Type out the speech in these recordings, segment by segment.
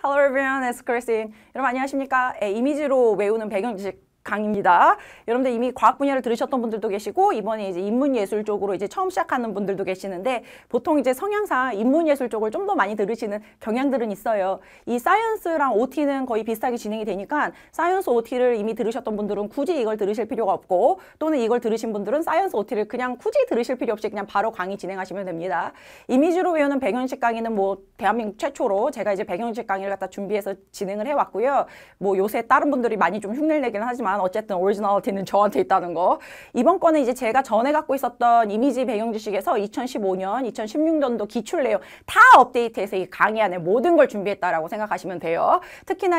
Hello everyone, it's Christine. 여러분 안녕하십니까? 이미지로 외우는 배경 지식 강의입니다. 여러분들 이미 과학 분야를 들으셨던 분들도 계시고 이번에 이제 인문예술 쪽으로 이제 처음 시작하는 분들도 계시는데 보통 이제 성향상 인문예술 쪽을 좀 더 많이 들으시는 경향들은 있어요. 이 사이언스랑 OT는 거의 비슷하게 진행이 되니까 사이언스 OT를 이미 들으셨던 분들은 굳이 이걸 들으실 필요가 없고 또는 이걸 들으신 분들은 사이언스 OT를 그냥 굳이 들으실 필요 없이 그냥 바로 강의 진행하시면 됩니다. 이미지로 외우는 배경지식 강의는 뭐 대한민국 최초로 제가 이제 배경지식 강의를 갖다 준비해서 진행을 해왔고요. 뭐 요새 다른 분들이 많이 좀 흉내를 내기는 하지만 어쨌든 오리지널리티는 저한테 있다는 거. 이번 거는 이제 제가 전에 갖고 있었던 이미지 배경 지식에서 2015년, 2016년도 기출 내용 다 업데이트해서 이 강의 안에 모든 걸 준비했다라고 생각하시면 돼요. 특히나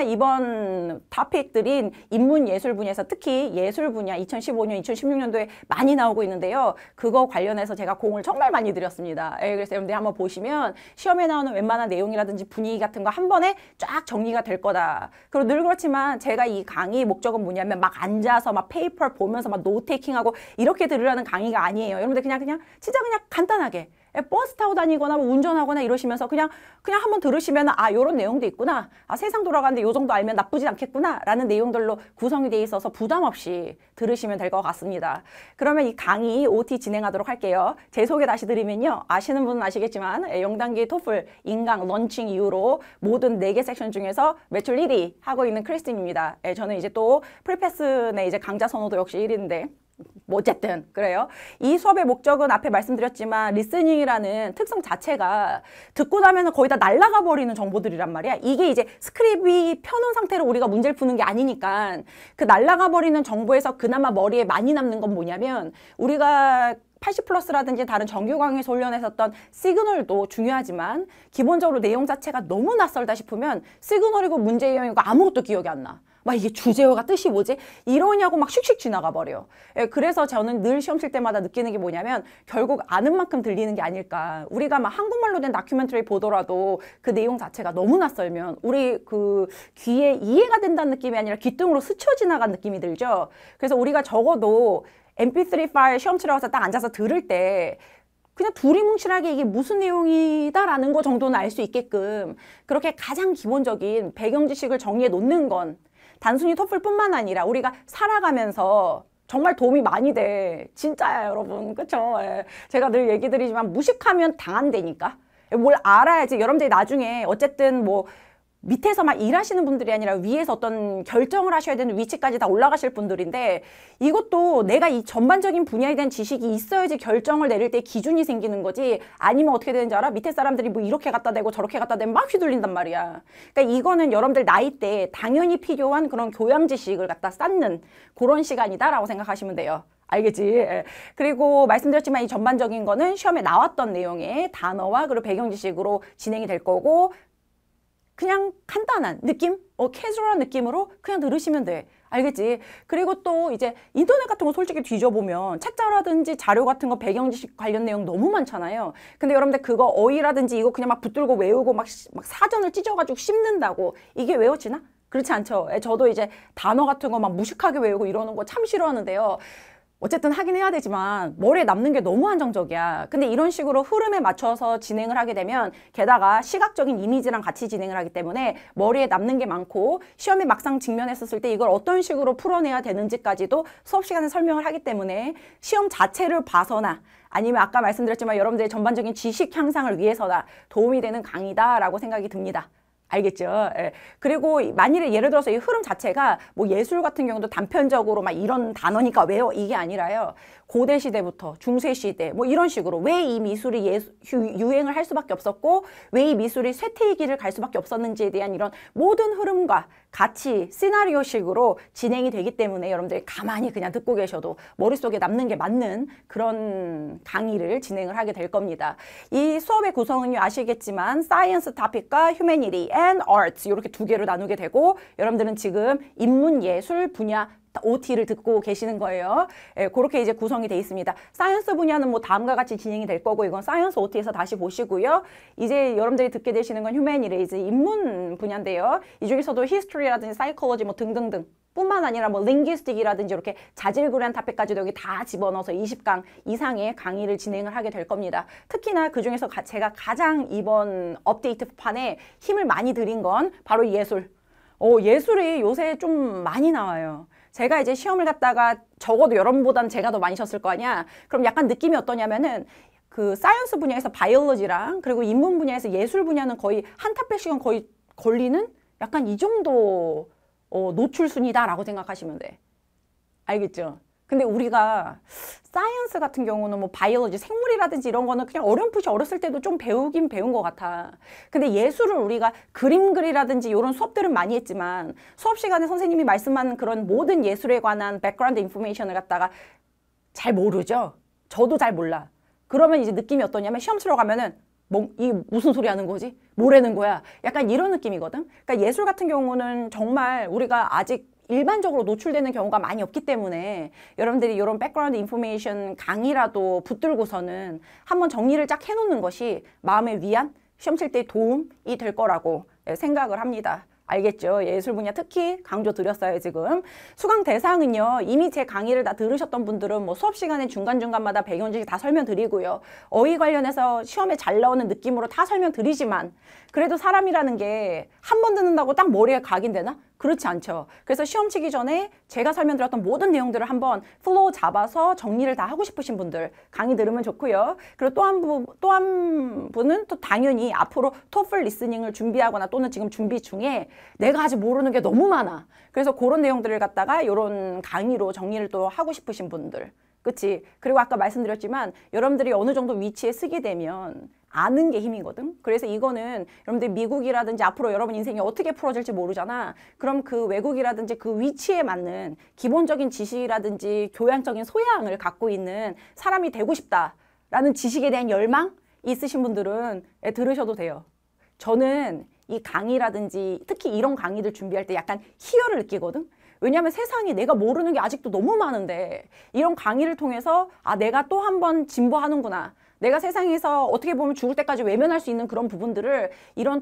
이번 토픽들인 인문예술 분야에서 특히 예술 분야 2015년, 2016년도에 많이 나오고 있는데요. 그거 관련해서 제가 공을 정말 많이 들였습니다. 그래서 여러분들이 한번 보시면 시험에 나오는 웬만한 내용이라든지 분위기 같은 거 한 번에 쫙 정리가 될 거다. 그리고 늘 그렇지만 제가 이 강의 목적은 뭐냐면 막 앉아서 막 페이퍼 보면서 막 노테이킹하고 이렇게 들으라는 강의가 아니에요. 여러분들 그냥 진짜 그냥 간단하게 버스 타고 다니거나 뭐 운전하거나 이러시면서 그냥 한번 들으시면 아 요런 내용도 있구나. 아 세상 돌아가는데 요 정도 알면 나쁘지 않겠구나 라는 내용들로 구성이 돼 있어서 부담 없이 들으시면 될 것 같습니다. 그러면 이 강의 OT 진행하도록 할게요. 제 소개 다시 드리면요. 아시는 분은 아시겠지만 0단계 토플 인강 런칭 이후로 모든 4개 섹션 중에서 매출 1위 하고 있는 크리스틴입니다. 저는 이제 또 프리패스의 이제 강좌 선호도 역시 1위인데 뭐 어쨌든 그래요. 이 수업의 목적은 앞에 말씀드렸지만 리스닝이라는 특성 자체가 듣고 나면 거의 다 날아가 버리는 정보들이란 말이야. 이게 이제 스크립이 펴놓은 상태로 우리가 문제를 푸는 게 아니니까 그 날아가 버리는 정보에서 그나마 머리에 많이 남는 건 뭐냐면 우리가 80플러스라든지 다른 정규 강의에서 훈련했었던 시그널도 중요하지만 기본적으로 내용 자체가 너무 낯설다 싶으면 시그널이고 문제 유형이고 아무것도 기억이 안 나. 막 이게 주제어가 뜻이 뭐지? 이러냐고 막 슉슉 지나가 버려. 그래서 저는 늘 시험 칠 때마다 느끼는 게 뭐냐면 결국 아는 만큼 들리는 게 아닐까. 우리가 막 한국말로 된 다큐멘터리 보더라도 그 내용 자체가 너무 낯설면 우리 그 귀에 이해가 된다는 느낌이 아니라 귀등으로 스쳐 지나간 느낌이 들죠. 그래서 우리가 적어도 MP3 파일 시험 치러 가서 딱 앉아서 들을 때 그냥 두리뭉실하게 이게 무슨 내용이다라는 거 정도는 알 수 있게끔 그렇게 가장 기본적인 배경 지식을 정리해 놓는 건 단순히 토플뿐만 아니라 우리가 살아가면서 정말 도움이 많이 돼. 진짜야 여러분. 그쵸? 제가 늘 얘기 드리지만 무식하면 당한다니까. 뭘 알아야지. 여러분들이 나중에 어쨌든 뭐 밑에서 막 일하시는 분들이 아니라 위에서 어떤 결정을 하셔야 되는 위치까지 다 올라가실 분들인데 이것도 내가 이 전반적인 분야에 대한 지식이 있어야지 결정을 내릴 때 기준이 생기는 거지 아니면 어떻게 되는지 알아? 밑에 사람들이 뭐 이렇게 갖다 대고 저렇게 갖다 대면 막 휘둘린단 말이야. 그러니까 이거는 여러분들 나이 때 당연히 필요한 그런 교양 지식을 갖다 쌓는 그런 시간이다라고 생각하시면 돼요. 알겠지? 그리고 말씀드렸지만 이 전반적인 거는 시험에 나왔던 내용의 단어와 그리고 배경 지식으로 진행이 될 거고 그냥 간단한 느낌? 캐주얼한 느낌으로 그냥 들으시면 돼. 알겠지? 그리고 또 이제 인터넷 같은 거 솔직히 뒤져보면 책자라든지 자료 같은 거 배경 지식 관련 내용 너무 많잖아요. 근데 여러분들 그거 어휘라든지 이거 그냥 막 붙들고 외우고 막 사전을 찢어가지고 씹는다고 이게 외워지나? 그렇지 않죠? 저도 이제 단어 같은 거 막 무식하게 외우고 이러는 거 참 싫어하는데요. 어쨌든 하긴 해야 되지만 머리에 남는 게 너무 한정적이야. 근데 이런 식으로 흐름에 맞춰서 진행을 하게 되면 게다가 시각적인 이미지랑 같이 진행을 하기 때문에 머리에 남는 게 많고 시험에 막상 직면했었을 때 이걸 어떤 식으로 풀어내야 되는지까지도 수업 시간에 설명을 하기 때문에 시험 자체를 봐서나 아니면 아까 말씀드렸지만 여러분들의 전반적인 지식 향상을 위해서나 도움이 되는 강의다라고 생각이 듭니다. 알겠죠? 그리고 만일에 예를 들어서 이 흐름 자체가 뭐 예술 같은 경우도 단편적으로 막 이런 단어니까 외워 이게 아니라요. 고대 시대부터 중세 시대 뭐 이런 식으로 왜 이 미술이 유행을 할 수밖에 없었고 왜 이 미술이 쇠퇴의 갈 수밖에 없었는지에 대한 이런 모든 흐름과 같이 시나리오식으로 진행이 되기 때문에 여러분들이 가만히 그냥 듣고 계셔도 머릿속에 남는 게 맞는 그런 강의를 진행을 하게 될 겁니다. 이 수업의 구성은요 아시겠지만 사이언스 토픽과 휴머니티 and arts 이렇게 두 개로 나누게 되고 여러분들은 지금 인문예술 분야 OT를 듣고 계시는 거예요. 그렇게 이제 구성이 돼 있습니다. 사이언스 분야는 뭐 다음과 같이 진행이 될 거고 이건 사이언스 OT에서 다시 보시고요. 이제 여러분들이 듣게 되시는 건 휴머니티즈 인문 분야인데요. 이 중에서도 히스토리라든지 사이콜로지 뭐 등등등 뿐만 아니라 뭐 링귀스틱이라든지 이렇게 자질구레한 토픽까지도 여기 다 집어넣어서 20강 이상의 강의를 진행을 하게 될 겁니다. 특히나 그중에서 제가 가장 이번 업데이트판에 힘을 많이 들인 건 바로 예술. 예술이 요새 좀 많이 나와요. 제가 이제 시험을 갔다가 적어도 여러분보다는 제가 더 많이 셨을 거 아니야. 그럼 약간 느낌이 어떠냐면은 그 사이언스 분야에서 바이올로지랑 그리고 인문 분야에서 예술 분야는 거의 한 토픽씩은 거의 걸리는 약간 이 정도 노출순이다라고 생각하시면 돼. 알겠죠? 근데 우리가 사이언스 같은 경우는 뭐 바이올로지, 생물이라든지 이런 거는 그냥 어렴풋이 어렸을 때도 좀 배우긴 배운 것 같아. 근데 예술을 우리가 그림 그리라든지 이런 수업들은 많이 했지만 수업 시간에 선생님이 말씀하는 그런 모든 예술에 관한 백그라운드 인포메이션을 갖다가 잘 모르죠? 저도 잘 몰라. 그러면 이제 느낌이 어떠냐면 시험 치러 가면은 이 무슨 소리 하는 거지? 뭐라는 거야? 약간 이런 느낌이거든. 그러니까 예술 같은 경우는 정말 우리가 아직 일반적으로 노출되는 경우가 많이 없기 때문에 여러분들이 이런 백그라운드 인포메이션 강의라도 붙들고서는 한번 정리를 쫙 해놓는 것이 마음의 위안, 시험 칠 때 도움이 될 거라고 생각을 합니다. 알겠죠? 예술 분야 특히 강조 드렸어요, 지금. 수강 대상은요, 이미 제 강의를 다 들으셨던 분들은 뭐 수업 시간에 중간중간마다 배경지식 다 설명드리고요. 어휘 관련해서 시험에 잘 나오는 느낌으로 다 설명드리지만 그래도 사람이라는 게 한 번 듣는다고 딱 머리에 각인되나? 그렇지 않죠. 그래서 시험 치기 전에 제가 설명드렸던 모든 내용들을 한번 플로우 잡아서 정리를 다 하고 싶으신 분들 강의 들으면 좋고요. 그리고 또 한 분은 또 당연히 앞으로 토플 리스닝을 준비하거나 또는 지금 준비 중에 내가 아직 모르는 게 너무 많아. 그래서 그런 내용들을 갖다가 이런 강의로 정리를 또 하고 싶으신 분들. 그치? 그리고 아까 말씀드렸지만 여러분들이 어느 정도 위치에 쓰게 되면 아는 게 힘이거든. 그래서 이거는 여러분들 미국이라든지 앞으로 여러분 인생이 어떻게 풀어질지 모르잖아. 그럼 그 외국이라든지 그 위치에 맞는 기본적인 지식이라든지 교양적인 소양을 갖고 있는 사람이 되고 싶다라는 지식에 대한 열망 있으신 분들은 들으셔도 돼요. 저는 이 강의라든지 특히 이런 강의들 준비할 때 약간 희열을 느끼거든. 왜냐하면 세상에 내가 모르는 게 아직도 너무 많은데 이런 강의를 통해서 내가 또 한 번 진보하는구나. 내가 세상에서 어떻게 보면 죽을 때까지 외면할 수 있는 그런 부분들을 이런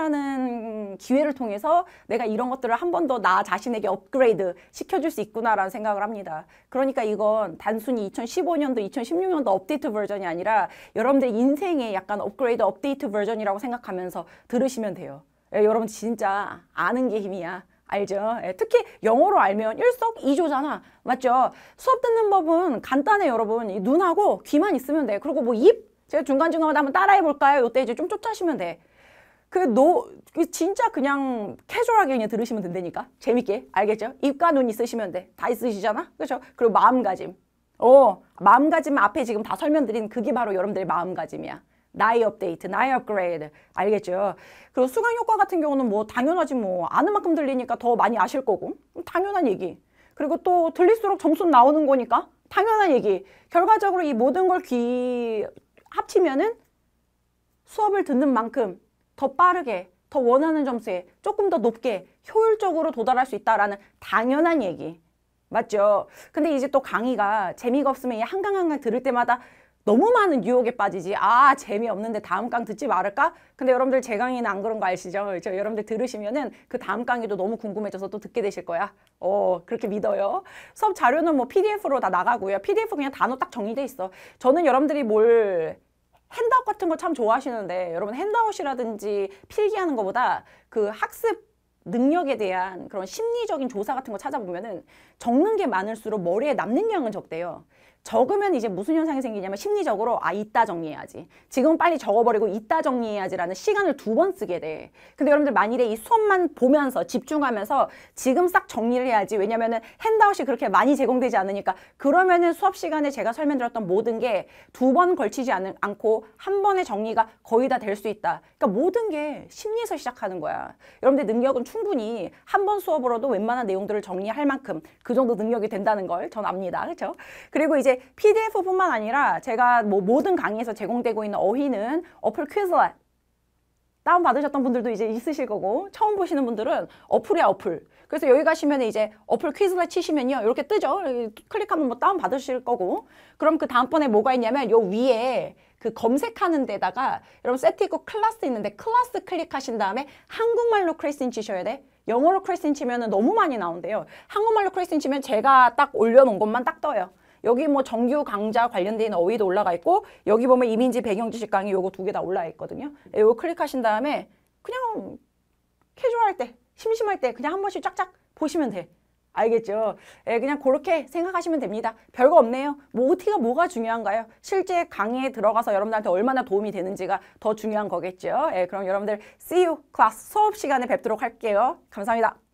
토플이라는 기회를 통해서 내가 이런 것들을 한 번 더 나 자신에게 업그레이드 시켜줄 수 있구나라는 생각을 합니다. 그러니까 이건 단순히 2015년도, 2016년도 업데이트 버전이 아니라 여러분들 인생의 약간 업그레이드 업데이트 버전이라고 생각하면서 들으시면 돼요. 여러분 진짜 아는 게 힘이야. 알죠? 특히 영어로 알면 일석이조잖아. 맞죠? 수업 듣는 법은 간단해, 여러분. 눈하고 귀만 있으면 돼. 그리고 뭐 입? 제가 중간중간마다 한번 따라해 볼까요? 이때 이제 좀 쫓아시면 돼. 진짜 그냥 캐주얼하게 그냥 들으시면 된다니까. 재밌게. 알겠죠? 입과 눈 있으시면 돼. 다 있으시잖아? 그렇죠? 그리고 마음가짐. 마음가짐 앞에 지금 다 설명드린 그게 바로 여러분들의 마음가짐이야. 나의 업데이트, 나의 업그레이드. 알겠죠? 그리고 수강 효과 같은 경우는 뭐 당연하지 뭐 아는 만큼 들리니까 더 많이 아실 거고 당연한 얘기. 그리고 또 들릴수록 점수는 나오는 거니까 당연한 얘기. 결과적으로 이 모든 걸 합치면은 수업을 듣는 만큼 더 빠르게, 더 원하는 점수에 조금 더 높게 효율적으로 도달할 수 있다라는 당연한 얘기. 맞죠? 근데 이제 또 강의가 재미가 없으면 이 한강 들을 때마다 너무 많은 유혹에 빠지지. 재미없는데 다음 강 듣지 말을까? 근데 여러분들 제 강의는 안 그런 거 아시죠? 여러분들 들으시면은 그 다음 강의도 너무 궁금해져서 또 듣게 되실 거야. 그렇게 믿어요. 수업 자료는 뭐 PDF로 다 나가고요. PDF 그냥 단어 딱 정리돼 있어. 저는 여러분들이 핸드아웃 같은 거 참 좋아하시는데 여러분 핸드아웃이라든지 필기하는 것보다 그 학습 능력에 대한 그런 심리적인 조사 같은 거 찾아보면은 적는 게 많을수록 머리에 남는 양은 적대요. 적으면 이제 무슨 현상이 생기냐면 심리적으로 이따 정리해야지. 지금 빨리 적어버리고 이따 정리해야지라는 시간을 2번 쓰게 돼. 근데 여러분들 만일에 이 수업만 보면서 집중하면서 지금 싹 정리를 해야지. 왜냐면은 핸드아웃이 그렇게 많이 제공되지 않으니까. 그러면은 수업 시간에 제가 설명드렸던 모든 게 2번 걸치지 않고 한 번의 정리가 거의 다 될 수 있다. 그러니까 모든 게 심리에서 시작하는 거야. 여러분들 능력은 충분히 한 번 수업으로도 웬만한 내용들을 정리할 만큼 그 정도 능력이 된다는 걸 전 압니다. 그렇죠? 그리고 이제 PDF뿐만 아니라 제가 뭐 모든 강의에서 제공되고 있는 어휘는 어플 퀴즈렛 다운받으셨던 분들도 이제 있으실 거고 처음 보시는 분들은 어플이야 어플. 그래서 여기 가시면 이제 어플 퀴즈렛 치시면요 이렇게 뜨죠. 클릭하면 뭐 다운받으실 거고 그럼 그 다음번에 뭐가 있냐면 요 위에 그 검색하는 데다가 여러분 세트 있고 클래스 있는데 클래스 클릭하신 다음에 한국말로 크리스틴 치셔야 돼. 영어로 크리스틴 치면은 너무 많이 나온대요. 한국말로 크리스틴 치면 제가 딱 올려놓은 것만 딱 떠요. 여기 뭐 정규 강좌 관련된 어휘도 올라가 있고 여기 보면 이민지 배경 지식 강의 요거 두 개 다 올라가 있거든요. 요거 클릭하신 다음에 그냥 캐주얼할 때, 심심할 때 그냥 한 번씩 쫙쫙 보시면 돼. 알겠죠? 예, 그냥 그렇게 생각하시면 됩니다. 별거 없네요. 뭐 OT가 뭐가 중요한가요? 실제 강의에 들어가서 여러분들한테 얼마나 도움이 되는지가 더 중요한 거겠죠. 예, 그럼 여러분들 see you class 수업 시간에 뵙도록 할게요. 감사합니다.